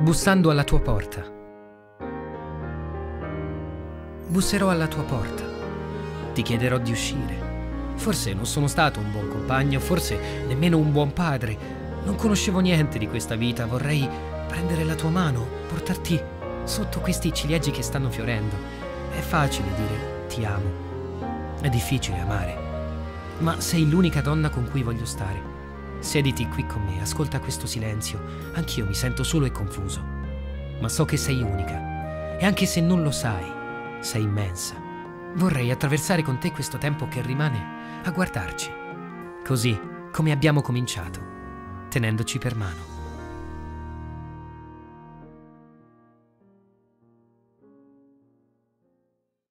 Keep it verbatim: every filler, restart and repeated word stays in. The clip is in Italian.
bussando alla tua porta. Busserò alla tua porta. Ti chiederò di uscire. Forse non sono stato un buon compagno, forse nemmeno un buon padre. Non conoscevo niente di questa vita. Vorrei prendere la tua mano, portarti sotto questi ciliegi che stanno fiorendo. È facile dire ti amo. È difficile amare. Ma sei l'unica donna con cui voglio stare. Siediti qui con me, ascolta questo silenzio. Anch'io mi sento solo e confuso. Ma so che sei unica. E anche se non lo sai, sei immensa. Vorrei attraversare con te questo tempo che rimane a guardarci. Così come abbiamo cominciato, tenendoci per mano.